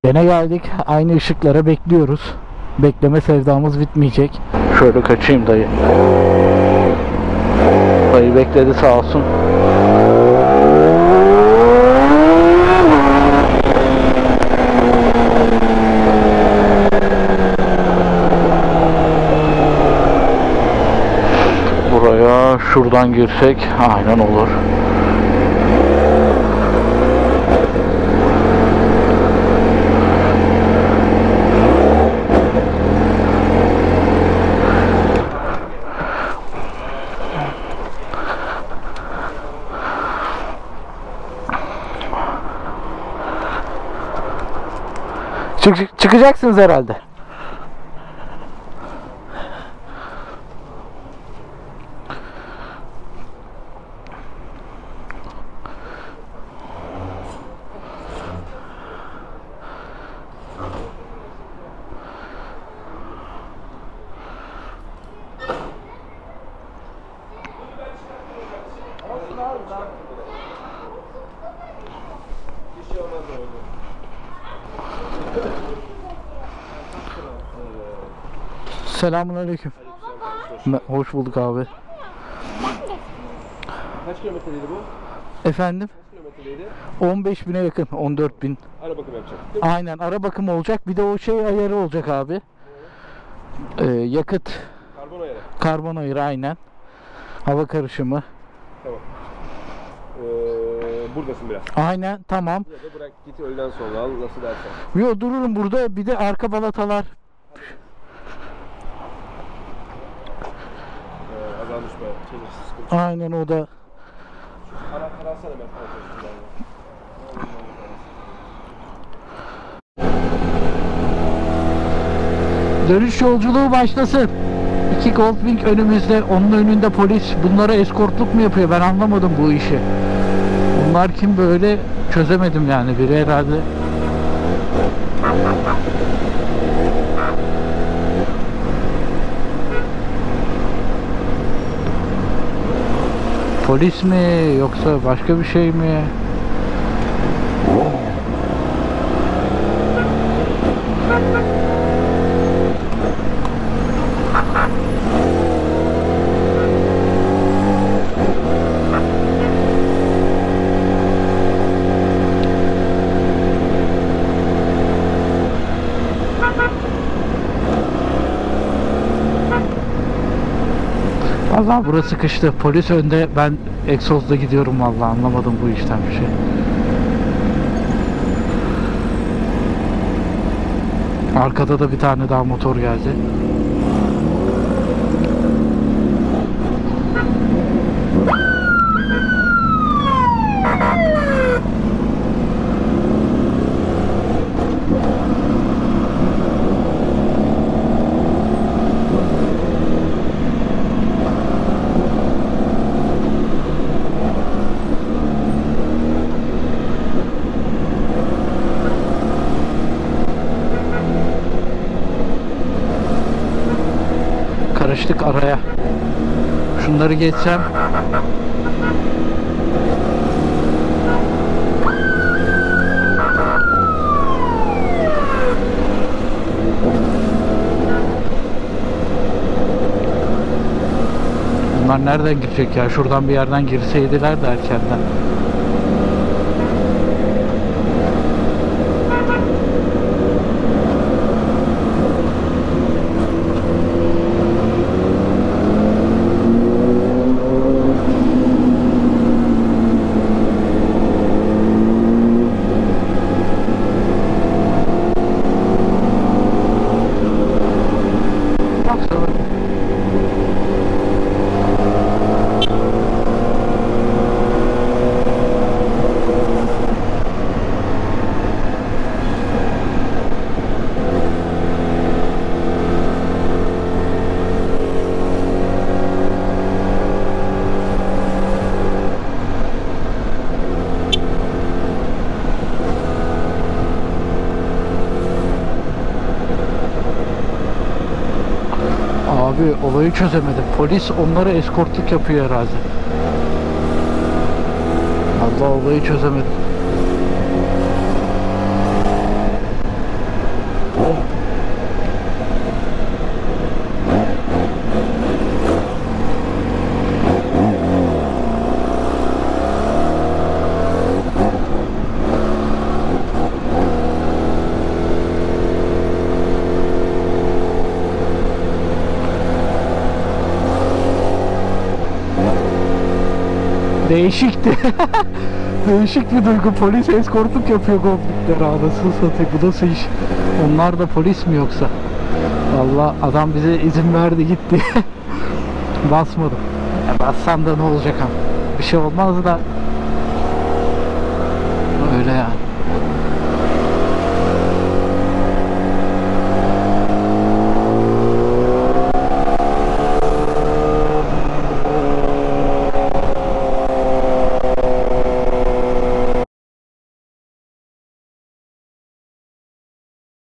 Gene geldik. Aynı ışıklara bekliyoruz. Bekleme sevdamız bitmeyecek. Şöyle kaçayım dayı. Dayı bekledi sağ olsun. Buraya şuradan girsek aynen olur. Çıkacaksınız herhalde. Selamünaleyküm. Hoş bulduk abi. Kaç kilometreydi bu? Efendim? Kaç kilometreydi? 15.000'e yakın, 14.000. Ara bakım yapacak değil mi? Aynen, ara bakım olacak. Bir de o şey ayarı olacak abi. Yakıt. Karbon ayarı. Karbon ayarı aynen. Hava karışımı. Tamam. Buradasın biraz. Aynen, tamam. Ya da bırak git öğleden sonra al nasıl dersen. Yo, dururum burada. Bir de arka balatalar. Azalmış be. Çevirsiz sıkıntı. Aynen, o da. Anahtarı alsana ben kontrolüm. Dönüş yolculuğu başlasın. 2 Goldwing önümüzde. Onun önünde polis. Bunlara eskortluk mu yapıyor? Ben anlamadım bu işi. Bunlar kim böyle? Çözemedim yani. Biri herhalde. Polis mi yoksa başka bir şey mi? Vallahi burası sıkıştı. Polis önde, ben egzozda gidiyorum vallahi, anlamadım bu işten bir şey. Arkada da bir tane daha motor geldi. Karıştık araya. Şunları geçsem. Bunlar nereden girecek ya? Şuradan bir yerden girseydiler de erkenden. Abi olayı çözemedim. Polis onlara eskortluk yapıyor herhalde. Allah, olayı çözemedim. Değişikti. Değişik bir duygu. Polis eskortluk yapıyor Goldwing'lere, anasını satayım. Bu nasıl iş? Onlar da polis mi yoksa? Vallahi adam bize izin verdi gitti. Basmadım. Ya bassam da ne olacak ama. Bir şey olmaz da. Öyle yani.